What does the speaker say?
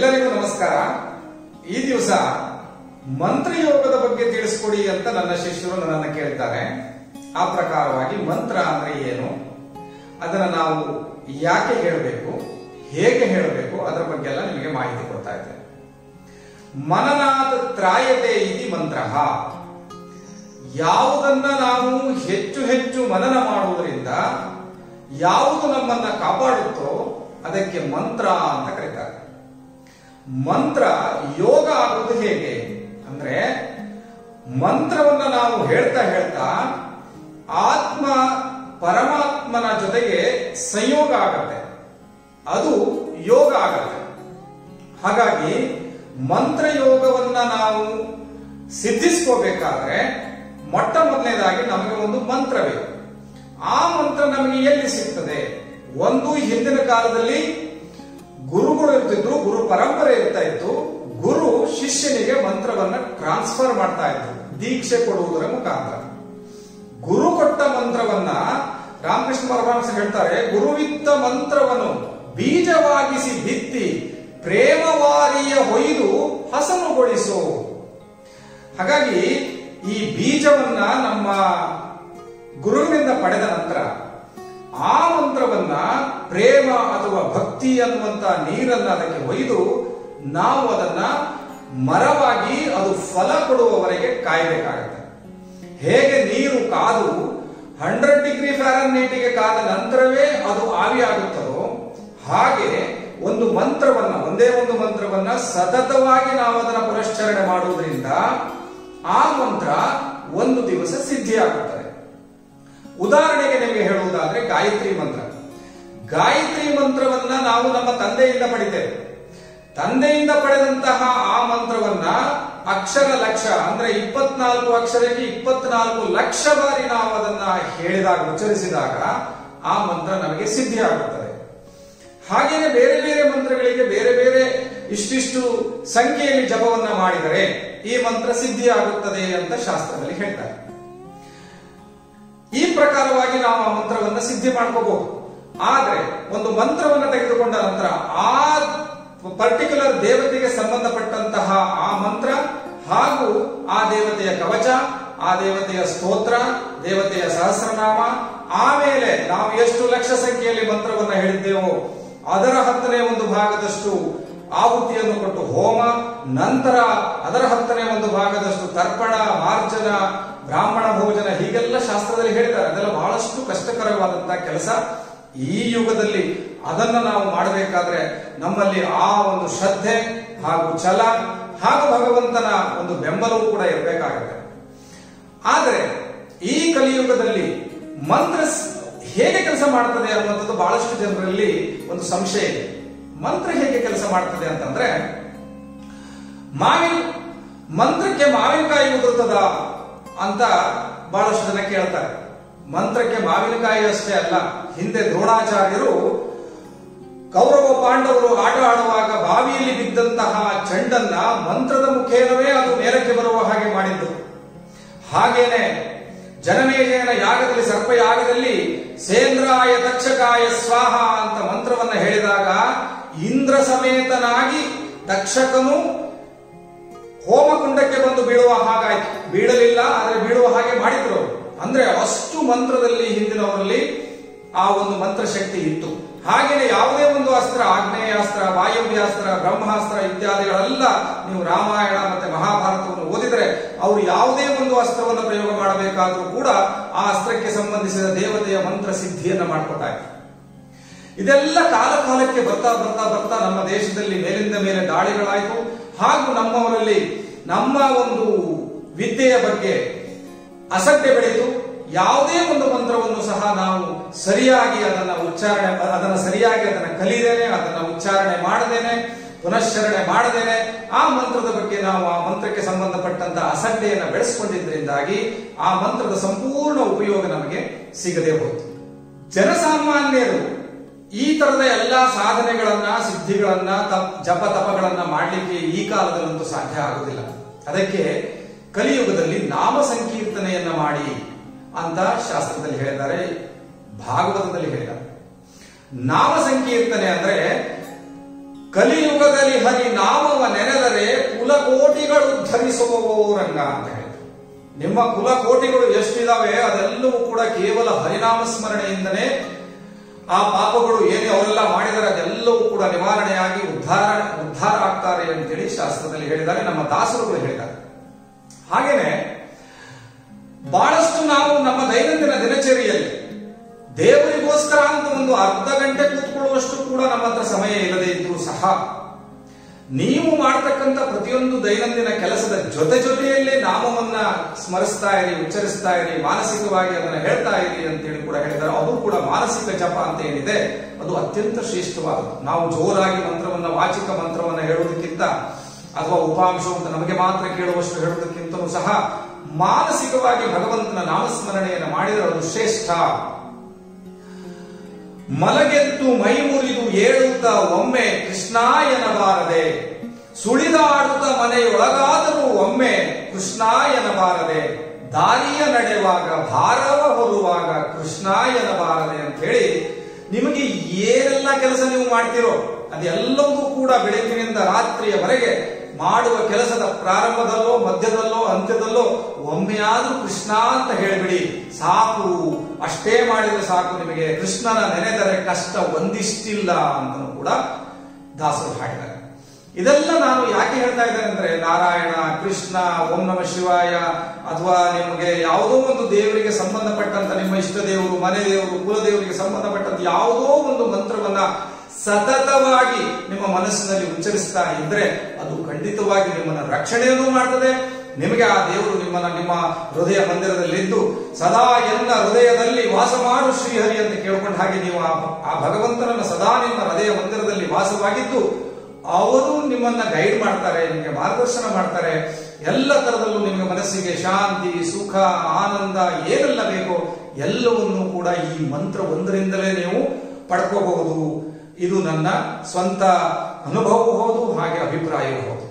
ಎಲ್ಲರಿಗೂ ನಮಸ್ಕಾರ. ಈ ದಿವಸ ಮಂತ್ರಯೋಗದ ಬಗ್ಗೆ ತಿಳಿಸ್ಕೊಡಿ ಅಂತ ನನ್ನ ಶಿಷ್ಯರು ನನ್ನನ್ನು ಕೇಳ್ತಾರೆ. ಆ ಪ್ರಕಾರವಾಗಿ ಮಂತ್ರ ಅಂದ್ರೆ ಏನು, ಅದನ್ನ ನಾವು ಯಾಕೆ ಹೇಳಬೇಕು, ಹೇಗೆ ಹೇಳಬೇಕು, ಅದರ ಬಗ್ಗೆ ಎಲ್ಲ ನಿಮಗೆ ಮಾಹಿತಿ ಕೊಡ್ತಾ ಇದ್ದೇನೆ. ಮನನಾದ ತ್ರಾಯತೆ ಇತಿ ಮಂತ್ರ. ಯಾವುದನ್ನ ನಾವು ಹೆಚ್ಚು ಹೆಚ್ಚು ಮನನ ಮಾಡುವುದರಿಂದ ಯಾವುದು ನಮ್ಮನ್ನ ಕಾಪಾಡುತ್ತೋ ಅದಕ್ಕೆ ಮಂತ್ರ ಅಂತ ಕರೀತಾರೆ. ಮಂತ್ರ ಯೋಗ ಆಗುವುದು ಹೇಗೆ ಅಂದ್ರೆ, ಮಂತ್ರವನ್ನ ನಾವು ಹೇಳ್ತಾ ಹೇಳ್ತಾ ಆತ್ಮ ಪರಮಾತ್ಮನ ಜೊತೆಗೆ ಸಂಯೋಗ ಆಗತ್ತೆ, ಅದು ಯೋಗ ಆಗತ್ತೆ. ಹಾಗಾಗಿ ಮಂತ್ರಯೋಗವನ್ನ ನಾವು ಸಿದ್ಧಿಸ್ಕೋಬೇಕಾದ್ರೆ ಮೊಟ್ಟ ಮೊದಲನೇದಾಗಿ ನಮಗೆ ಒಂದು ಮಂತ್ರ ಬೇಕು. ಆ ಮಂತ್ರ ನಮಗೆ ಎಲ್ಲಿ ಸಿಗ್ತದೆ? ಒಂದು, ಹಿಂದಿನ ಕಾಲದಲ್ಲಿ ಗುರುಗಳು ಇರ್ತಿದ್ರು, ಗುರು ಪರಂಪರೆ ಇರ್ತಾ ಇತ್ತು. ಗುರು ಶಿಷ್ಯನಿಗೆ ಮಂತ್ರವನ್ನ ಟ್ರಾನ್ಸ್ಫರ್ ಮಾಡ್ತಾ ಇದ್ರು ದೀಕ್ಷೆ ಕೊಡುವುದರ ಮುಖಾಂತರ. ಗುರು ಕೊಟ್ಟ ಮಂತ್ರವನ್ನ ರಾಮಕೃಷ್ಣ ಪರಮಹಂಸರು ಹೇಳ್ತಾರೆ, ಗುರುವಿತ್ತ ಮಂತ್ರವನ್ನು ಬೀಜವಾಗಿಸಿ ಬಿತ್ತಿ ಪ್ರೇಮವಾರಿಯ ಹೊಯ್ದು ಹಸನುಗೊಳಿಸು. ಹಾಗಾಗಿ ಈ ಬೀಜವನ್ನ ನಮ್ಮ ಗುರುವಿನಿಂದ ಪಡೆದ ನಂತರ ಆ ಮಂತ್ರವನ್ನ ಪ್ರೇಮ ಅಥವಾ ಭಕ್ತಿ ಅನ್ನುವಂತ ನೀರನ್ನ ಅದಕ್ಕೆ ಒಯ್ದು ನಾವು ಅದನ್ನ ಮರವಾಗಿ ಅದು ಫಲ ಕೊಡುವವರೆಗೆ ಕಾಯಬೇಕಾಗುತ್ತೆ. ಹೇಗೆ ನೀರು ಕಾದು 100 ಡಿಗ್ರಿ ಫ್ಯಾರನ್ಹೀಟ್ಗೆ ಕಾದ ನಂತರವೇ ಅದು ಆವಿಯಾಗುತ್ತದೋ, ಹಾಗೆ ಒಂದು ಮಂತ್ರವನ್ನ, ಒಂದೇ ಒಂದು ಮಂತ್ರವನ್ನ ಸತತವಾಗಿ ನಾವು ಅದನ್ನ ಪುನಶ್ಚರಣೆ ಮಾಡುವುದರಿಂದ ಆ ಮಂತ್ರ ಒಂದು ದಿವಸ ಸಿದ್ಧಿಯಾಗುತ್ತದೆ. ಉದಾಹರಣೆಗೆ ನಿಮಗೆ ಹೇಳುವುದಾದ್ರೆ ಗಾಯತ್ರಿ ಮಂತ್ರ. ಗಾಯತ್ರಿ ಮಂತ್ರವನ್ನ ನಾವು ನಮ್ಮ ತಂದೆಯಿಂದ ಪಡಿತೇವೆ. ತಂದೆಯಿಂದ ಪಡೆದಂತಹ ಆ ಮಂತ್ರವನ್ನ ಅಕ್ಷರ ಲಕ್ಷ ಅಂದ್ರೆ 24 ಅಕ್ಷರಕ್ಕೆ 24 ಲಕ್ಷ ಬಾರಿ ನಾವು ಅದನ್ನ ಹೇಳಿದಾಗ, ಉಚ್ಚರಿಸಿದಾಗ ಆ ಮಂತ್ರ ನಮಗೆ ಸಿದ್ಧಿಯಾಗುತ್ತದೆ. ಹಾಗೆಯೇ ಬೇರೆ ಬೇರೆ ಮಂತ್ರಗಳಿಗೆ ಬೇರೆ ಬೇರೆ ಇಷ್ಟಿಷ್ಟು ಸಂಖ್ಯೆಯಲ್ಲಿ ಜಪವನ್ನ ಮಾಡಿದರೆ ಈ ಮಂತ್ರ ಸಿದ್ಧಿಯಾಗುತ್ತದೆ ಅಂತ ಶಾಸ್ತ್ರದಲ್ಲಿ ಹೇಳ್ತಾರೆ. ಈ ಪ್ರಕಾರವಾಗಿ ನಾವು ಆ ಮಂತ್ರವನ್ನ ಸಿದ್ಧಿ ಮಾಡ್ಕೋಬಹುದು. ಆದ್ರೆ ಒಂದು ಮಂತ್ರವನ್ನ ತೆಗೆದುಕೊಂಡ ನಂತರ ಆ ಪರ್ಟಿಕ್ಯುಲರ್ ದೇವತೆಗೆ ಸಂಬಂಧಪಟ್ಟಂತಹ ಆ ಮಂತ್ರ ಹಾಗೂ ಆ ದೇವತೆಯ ಕವಚ, ಆ ದೇವತೆಯ ಸ್ತೋತ್ರ, ದೇವತೆಯ ಸಹಸ್ರನಾಮ, ಆಮೇಲೆ ನಾವು ಎಷ್ಟು ಲಕ್ಷ ಸಂಖ್ಯೆಯಲ್ಲಿ ಮಂತ್ರವನ್ನ ಹೇಳಿದ್ದೇವೋ ಅದರ 10ನೇ ಒಂದು ಭಾಗದಷ್ಟು ಆಹುತಿಯನ್ನು ಕೊಟ್ಟು ಹೋಮ, ನಂತರ ಅದರ 10ನೇ ಒಂದು ಭಾಗದಷ್ಟು ತರ್ಪಣ, ಮಾರ್ಜನ, ಬ್ರಾಹ್ಮಣ ಭೋಜನ, ಹೀಗೆಲ್ಲ ಶಾಸ್ತ್ರದಲ್ಲಿ ಹೇಳಿದ್ದಾರೆ. ಅದೆಲ್ಲ ಬಹಳಷ್ಟು ಕಷ್ಟಕರವಾದಂತಹ ಕೆಲಸ. ಈ ಯುಗದಲ್ಲಿ ಅದನ್ನ ನಾವು ಮಾಡಬೇಕಾದ್ರೆ ನಮ್ಮಲ್ಲಿ ಆ ಒಂದು ಶ್ರದ್ಧೆ ಹಾಗೂ ಛಲ ಹಾಗೂ ಭಗವಂತನ ಒಂದು ಬೆಂಬಲವೂ ಕೂಡ ಇರಬೇಕಾಗುತ್ತೆ. ಆದರೆ ಈ ಕಲಿಯುಗದಲ್ಲಿ ಮಂತ್ರ ಹೇಗೆ ಕೆಲಸ ಮಾಡ್ತದೆ ಅನ್ನುವಂಥದ್ದು ಬಹಳಷ್ಟು ಜನರಲ್ಲಿ ಒಂದು ಸಂಶಯ ಇದೆ. ಮಂತ್ರ ಹೇಗೆ ಕೆಲಸ ಮಾಡ್ತದೆ ಅಂತಂದ್ರೆ, ಮಂತ್ರಕ್ಕೆ ಮಾವಿನಕಾಯಿ ಉದುರ್ತದ ಅಂತ ಬಹಳಷ್ಟು ಜನ ಕೇಳ್ತಾರೆ. ಮಂತ್ರಕ್ಕೆ ಮಾವಿನಕಾಯಿ ಅಷ್ಟೇ ಅಲ್ಲ, ಹಿಂದೆ ದ್ರೋಣಾಚಾರ್ಯರು ಕೌರವ ಪಾಂಡವರು ಆಟ ಆಡುವಾಗ ಬಾವಿಯಲ್ಲಿ ಬಿದ್ದಂತಹ ಚೆಂಡನ್ನ ಮಂತ್ರದ ಮುಖೇನವೇ ಅದು ಮೇಲಕ್ಕೆ ಬರುವ ಹಾಗೆ ಮಾಡಿದ್ದು. ಹಾಗೇನೆ ಜನಮೇಜಯನ ಯಾಗದಲ್ಲಿ, ಸರ್ಪಯಾಗದಲ್ಲಿ ಸೇಂದ್ರಾಯ ತಕ್ಷಕಾಯ ಸ್ವಾಹ ಅಂತ ಮಂತ್ರವನ್ನ ಹೇಳಿದಾಗ ಇಂದ್ರ ಸಮೇತನಾಗಿ ತಕ್ಷಕನು ಹೋಮಕುಂಡಕ್ಕೆ ಬಂದು ಬೀಳುವ ಹಾಗಾಯ್ತು. ಬೀಳಲಿಲ್ಲ, ಆದರೆ ಬೀಳುವ ಹಾಗೆ ಮಾಡಿದ್ರು. ಅಂದ್ರೆ ಅಷ್ಟು ಮಂತ್ರದಲ್ಲಿ ಹಿಂದಿನವರಲ್ಲಿ ಆ ಒಂದು ಮಂತ್ರ ಶಕ್ತಿ ಇತ್ತು. ಹಾಗೆಯೇ ಯಾವುದೇ ಒಂದು ಅಸ್ತ್ರ, ಆಗ್ನೇಯಾಸ್ತ್ರ, ವಾಯವ್ಯಾಸ್ತ್ರ, ಬ್ರಹ್ಮಾಸ್ತ್ರ ಇತ್ಯಾದಿಗಳೆಲ್ಲ ನೀವು ರಾಮಾಯಣ ಮತ್ತೆ ಮಹಾಭಾರತವನ್ನು ಓದಿದರೆ ಅವರು ಯಾವುದೇ ಒಂದು ಅಸ್ತ್ರವನ್ನು ಪ್ರಯೋಗ ಮಾಡಬೇಕಾದ್ರೂ ಕೂಡ ಆ ಅಸ್ತ್ರಕ್ಕೆ ಸಂಬಂಧಿಸಿದ ದೇವತೆಯ ಮಂತ್ರ ಸಿದ್ಧಿಯನ್ನ ಮಾಡ್ಕೊತಾ ಇದ್ದಾರೆ. ಇದೆಲ್ಲ ಕಾಲ ಕಾಲಕ್ಕೆ ಬರ್ತಾ ಬರ್ತಾ ಬರ್ತಾ ನಮ್ಮ ದೇಶದಲ್ಲಿ ಮೇಲಿಂದ ಮೇಲೆ ದಾಳಿಗಳಾಯಿತು. ಹಾಗೂ ನಮ್ಮವರಲ್ಲಿ ನಮ್ಮ ಒಂದು ವಿದ್ಯೆಯ ಬಗ್ಗೆ ಅಸಡ್ಡೆ ಬೆಳೆಯಿತು. ಯಾವುದೇ ಒಂದು ಮಂತ್ರವನ್ನು ಸಹ ನಾವು ಸರಿಯಾಗಿ ಅದನ್ನ ಸರಿಯಾಗಿ ಕಲಿದೇನೆ, ಅದನ್ನ ಉಚ್ಚಾರಣೆ ಮಾಡದೇನೆ, ಪುನಶ್ಚರಣೆ ಮಾಡದೇನೆ ಆ ಮಂತ್ರದ ಬಗ್ಗೆ ನಾವು ಆ ಮಂತ್ರಕ್ಕೆ ಸಂಬಂಧಪಟ್ಟಂತಹ ಅಸಡ್ಡೆಯನ್ನು ಬೆಳೆಸಿಕೊಂಡಿದ್ದರಿಂದಾಗಿ ಆ ಮಂತ್ರದ ಸಂಪೂರ್ಣ ಉಪಯೋಗ ನಮಗೆ ಸಿಗದೆ ಹೋಯಿತು. ಜನಸಾಮಾನ್ಯರು ಈ ತರದ ಎಲ್ಲಾ ಸಾಧನೆಗಳನ್ನ, ಸಿದ್ಧಿಗಳನ್ನ, ಜಪ ತಪಗಳನ್ನ ಮಾಡಲಿಕ್ಕೆ ಈ ಕಾಲದಲ್ಲಂತೂ ಸಾಧ್ಯ ಆಗುವುದಿಲ್ಲ. ಅದಕ್ಕೆ ಕಲಿಯುಗದಲ್ಲಿ ನಾಮ ಸಂಕೀರ್ತನೆಯನ್ನ ಮಾಡಿ ಅಂತ ಶಾಸ್ತ್ರದಲ್ಲಿ ಹೇಳಿದ್ದಾರೆ, ಭಾಗವತದಲ್ಲಿ ಹೇಳಿದ್ದಾರೆ. ನಾಮ ಸಂಕೀರ್ತನೆ ಅಂದ್ರೆ ಕಲಿಯುಗದಲ್ಲಿ ಹರಿ ನಾಮವ ನೆನೆದರೆ ಕುಲಕೋಟಿಗಳು ಉದ್ಧರಿಸುವವೋ ರಂಗ ಅಂತ ಹೇಳಿ. ನಿಮ್ಮ ಕುಲಕೋಟಿಗಳು ಎಷ್ಟಿದಾವೆ ಅದೆಲ್ಲವೂ ಕೂಡ ಕೇವಲ ಹರಿನಾಮ ಸ್ಮರಣೆಯಿಂದನೇ ಆ ಪಾಪಗಳು ಏನೇ ಅವರೆಲ್ಲ ಮಾಡಿದರೆ ಅದೆಲ್ಲವೂ ಕೂಡ ನಿವಾರಣೆಯಾಗಿ ಉದ್ಧಾರ ಆಗ್ತಾರೆ ಅಂತೇಳಿ ಶಾಸ್ತ್ರದಲ್ಲಿ ಹೇಳಿದ್ದಾರೆ, ನಮ್ಮ ದಾಸರುಗಳು ಹೇಳಿದ್ದಾರೆ. ಹಾಗೇನೆ ಬಹಳಷ್ಟು ನಾವು ನಮ್ಮ ದೈನಂದಿನ ದಿನಚರಿಯಲ್ಲಿ ದೇವರಿಗೋಸ್ಕರ ಅಂತ ಒಂದು ಅರ್ಧ ಗಂಟೆ ಕೂತ್ಕೊಳ್ಳುವಷ್ಟು ಕೂಡ ನಮ್ಮ ಹತ್ರ ಸಮಯ ಇಲ್ಲದೆ ಇದ್ರೂ ಸಹ ನೀವು ಮಾಡತಕ್ಕಂಥ ಪ್ರತಿಯೊಂದು ದೈನಂದಿನ ಕೆಲಸದ ಜೊತೆಯಲ್ಲೇ ನಾಮವನ್ನ ಸ್ಮರಿಸ್ತಾ ಇರಿ, ಉಚ್ಚರಿಸ್ತಾ ಇರಿ, ಮಾನಸಿಕವಾಗಿ ಅದನ್ನ ಹೇಳ್ತಾ ಇರಿ ಅಂತೇಳಿ ಕೂಡ ಹೇಳಿದ್ದಾರೆ. ಅದು ಕೂಡ ಮಾನಸಿಕ ಜಪ ಅಂತ ಏನಿದೆ ಅದು ಅತ್ಯಂತ ಶ್ರೇಷ್ಠವಾದದ್ದು. ನಾವು ಜೋರಾಗಿ ಮಂತ್ರವನ್ನ, ವಾಚಿಕ ಮಂತ್ರವನ್ನ ಹೇಳುವುದಕ್ಕಿಂತ ಅಥವಾ ಉಪಾಂಶ ಅಂತ ನಮಗೆ ಮಾತ್ರ ಕೇಳುವಷ್ಟು ಹೇಳುವುದಕ್ಕಿಂತಲೂ ಸಹ ಮಾನಸಿಕವಾಗಿ ಭಗವಂತನ ನಾಮಸ್ಮರಣೆಯನ್ನು ಮಾಡಿದರೆ ಅದು ಶ್ರೇಷ್ಠ. ಮಲಗೆದ್ದು ಮೈ ಮುರಿದು ಏಳುತ್ತಾ ಒಮ್ಮೆ ಕೃಷ್ಣ ಎನ್ನಬಾರದೆ, ಸುಳಿದಾಡುತ್ತ ಮನೆಯೊಳಗಾದರೂ ಒಮ್ಮೆ ಕೃಷ್ಣ ಎನ್ನಬಾರದೆ, ದಾರಿಯ ನಡೆಯುವಾಗ ಭಾರವ ಹೊರುವಾಗ ಕೃಷ್ಣ ಎನ್ನಬಾರದೆ ಅಂತ ಹೇಳಿ ನಿಮಗೆ ಏನೆಲ್ಲ ಕೆಲಸ ನೀವು ಮಾಡ್ತೀರೋ ಅದೆಲ್ಲವೂ ಕೂಡ ಬೆಳಗಿನಿಂದ ರಾತ್ರಿಯವರೆಗೆ ಮಾಡುವ ಕೆಲಸದ ಪ್ರಾರಂಭದಲ್ಲೋ ಮಧ್ಯದಲ್ಲೋ ಅಂತ್ಯದಲ್ಲೋ ಒಮ್ಮೆಯಾದ್ರೂ ಕೃಷ್ಣ ಅಂತ ಹೇಳಿಬಿಡಿ ಸಾಕು. ಅಷ್ಟೇ ಮಾಡಿದ್ರೆ ಸಾಕು, ನಿಮಗೆ ಕೃಷ್ಣನ ನೆನೆದರೆ ಕಷ್ಟ ಒಂದಿಷ್ಟಿಲ್ಲ ಅಂತಲೂ ಕೂಡ ದಾಸರು ಹಾಡಿದ್ದಾರೆ. ಇದೆಲ್ಲ ನಾನು ಯಾಕೆ ಹೇಳ್ತಾ ಇದ್ದೇನೆ ಅಂದ್ರೆ, ನಾರಾಯಣ, ಕೃಷ್ಣ, ಓಂ ನಮಃ ಶಿವಾಯ ಅಥವಾ ನಿಮಗೆ ಯಾವುದೋ ಒಂದು ದೇವರಿಗೆ ಸಂಬಂಧಪಟ್ಟಂತ ನಿಮ್ಮ ಇಷ್ಟ ದೇವರು, ಮನೆ ದೇವರು, ಕುಲದೇವರಿಗೆ ಸಂಬಂಧಪಟ್ಟಂತ ಯಾವುದೋ ಒಂದು ಮಂತ್ರವನ್ನ ಸತತವಾಗಿ ನಿಮ್ಮ ಮನಸ್ಸಿನಲ್ಲಿ ಉಚ್ಚರಿಸ್ತಾ ಇದ್ರೆ ಅದು ಖಂಡಿತವಾಗಿ ನಿಮ್ಮನ್ನ ರಕ್ಷಣೆಯನ್ನು ಮಾಡ್ತದೆ. ನಿಮಗೆ ಆ ದೇವರು ನಿಮ್ಮ ಹೃದಯ ಮಂದಿರದಲ್ಲಿದ್ದು ಸದಾ ಎನ್ನ ಹೃದಯದಲ್ಲಿ ವಾಸ ಮಾಡು ಶ್ರೀಹರಿ ಅಂತ ಕೇಳ್ಕೊಂಡ ಹಾಗೆ ನೀವು ಆ ಭಗವಂತನನ್ನ ಸದಾ ನಿಮ್ಮ ಹೃದಯ ಮಂದಿರದಲ್ಲಿ ವಾಸವಾಗಿದ್ದು ಅವರು ನಿಮ್ಮನ್ನ ಗೈಡ್ ಮಾಡ್ತಾರೆ, ನಿಮಗೆ ಮಾರ್ಗದರ್ಶನ ಮಾಡ್ತಾರೆ. ಎಲ್ಲ ತರದಲ್ಲೂ ನಿಮಗೆ ಮನಸ್ಸಿಗೆ ಶಾಂತಿ, ಸುಖ, ಆನಂದ ಏನೆಲ್ಲ ಬೇಕೋ ಎಲ್ಲವನ್ನೂ ಕೂಡ ಈ ಮಂತ್ರ ಒಂದರಿಂದಲೇ ನೀವು ಪಡ್ಕೋಬಹುದು. ಇದು ನನ್ನ ಸ್ವಂತ ಅನುಭವವೂ ಹೌದು, ಹಾಗೆ ಅಭಿಪ್ರಾಯವೂ ಹೌದು.